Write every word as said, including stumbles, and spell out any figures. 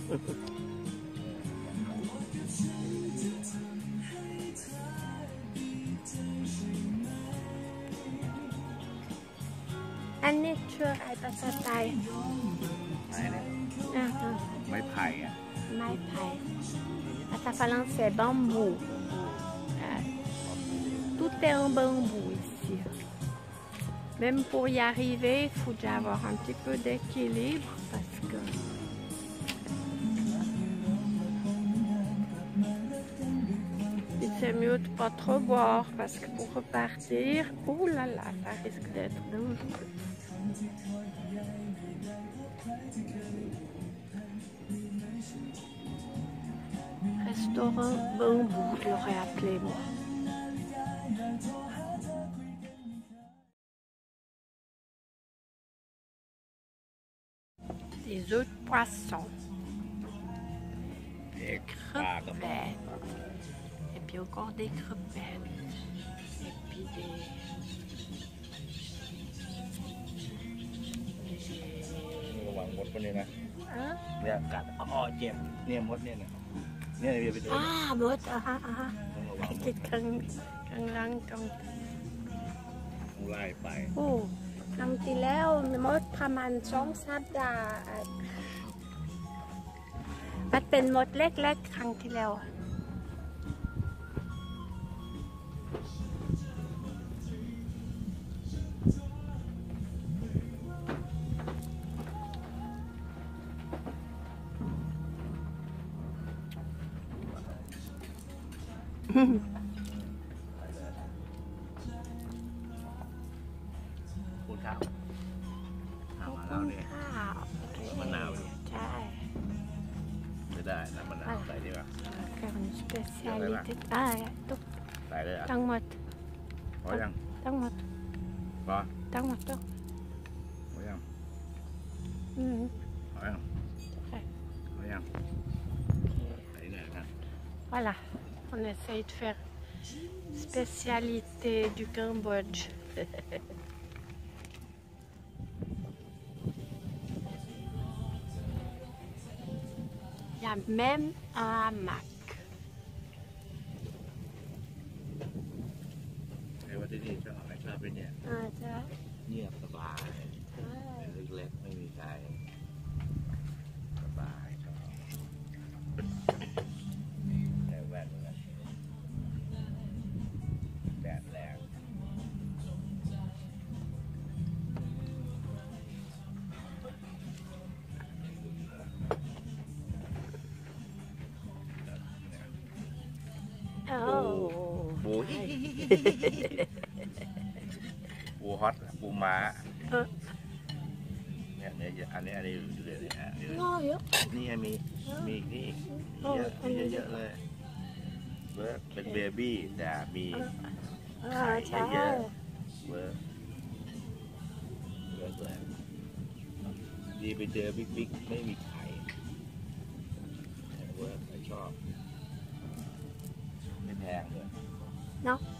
อันนี้ชื่ออะไรภาษาไทยไม้เนี่ยไม้ไผ่อะไม้ไผ่ภาษาฝรั่งเศสบัมบูtout est en bambou ici. Même pour y arriver, il faut déjà avoir un petit peu d'équilibre parce que c'est mieux de pas trop boire parce que pour repartir, oh là là, ça risque d'être dangereux. Restaurant Bambou, je l'aurais appelé moi. Des œufs de poisson, des crevettes, et puis encore des crevettes, et puis des... ระวังมดคนนี้นะ Hein? เนี่ยกัดอ๋อเจ็บเนี่ยมดเนี่ยนะเนี่ยเดี๋ยวไปดู Ah, mot, ah ah ah. Kijk, kan kan lang kan. ไล่ไป Oh, ครั้งที่แล้วมดประมาณสองสัปดาห์มันเป็นมดเล็กๆครั้งที่แล้วคุณครับทำมาแล้วเนี่ยมะนาวใช่ไม่ได้น้ำมะนาวใส่ดีกว่าสเปเชียลิตี้อ่ะตุ๊กใส่เลยอ่ะทั้งหมดพอยังทั้งหมดพอทั้งหมดตุ๊กพอยังอืมพอยังพอยังใส่เลยนะ Voilà, on essaye de faire spécialité du Cambodge. Il y a même un hamac. ไอ้ว่าที่นี่ชอบไม่ชอบเป็นเนี่ยเงียบสบายเล็กๆไม่มีใครสบายชอบแต่แว่นนะแดดแรงปูปูฮอตปูม้าเนี่ยเนี่ยอันนี้อันนี้อยู่เลยเนี่ยนี่มีมีนี่เยอะเยอะเลยเบิร์ดเป็นเบบี้แต่มีไข่เยอะเบิร์ดเบิร์ดเลยดีไปเจอบิ๊กบิ๊กไม่มีไข่เบิร์ดไม่ชอบไม่แพงเลยเนาะ